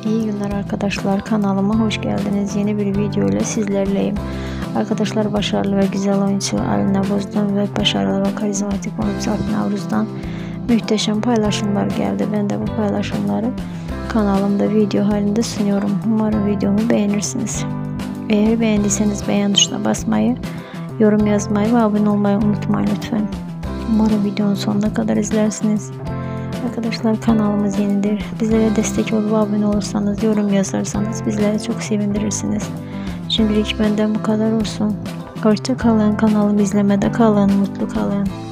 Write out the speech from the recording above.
İyi günler arkadaşlar, kanalıma hoş geldiniz. Yeni bir video ile sizlerleyim. Arkadaşlar, başarılı ve güzel oyuncu Ali Navuz'dan ve başarılı ve karizmatik oyuncu Alp Navruz'dan muhteşem paylaşımlar geldi. Ben de bu paylaşımları kanalımda video halinde sunuyorum. Umarım videomu beğenirsiniz. Eğer beğendiyseniz beğen tuşuna basmayı, yorum yazmayı ve abone olmayı unutmayın lütfen. Umarım videonun sonuna kadar izlersiniz. Arkadaşlar, kanalımız yenidir. Bizlere destek olup abone olursanız, yorum yazarsanız bizlere çok sevindirirsiniz. Şimdilik benden bu kadar olsun. Hoşça kalın, kanalımı izlemede kalın, mutlu kalın.